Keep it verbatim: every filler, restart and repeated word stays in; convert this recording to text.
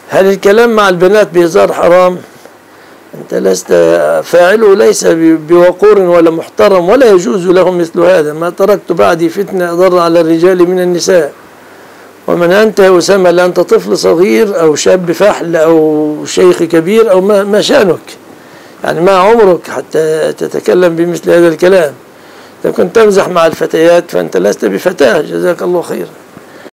هل الكلام مع البنات بهزار حرام؟ أنت لست فاعله ليس بوقور ولا محترم، ولا يجوز لهم مثل هذا. ما تركت بعدي فتنة أضر على الرجال من النساء. ومن أنت يا أسامة؟ لا أنت طفل صغير أو شاب فحل أو شيخ كبير أو ما, ما شأنك؟ يعني ما عمرك حتى تتكلم بمثل هذا الكلام؟ إذا كنت تمزح مع الفتيات فأنت لست بفتاة. جزاك الله خيرا.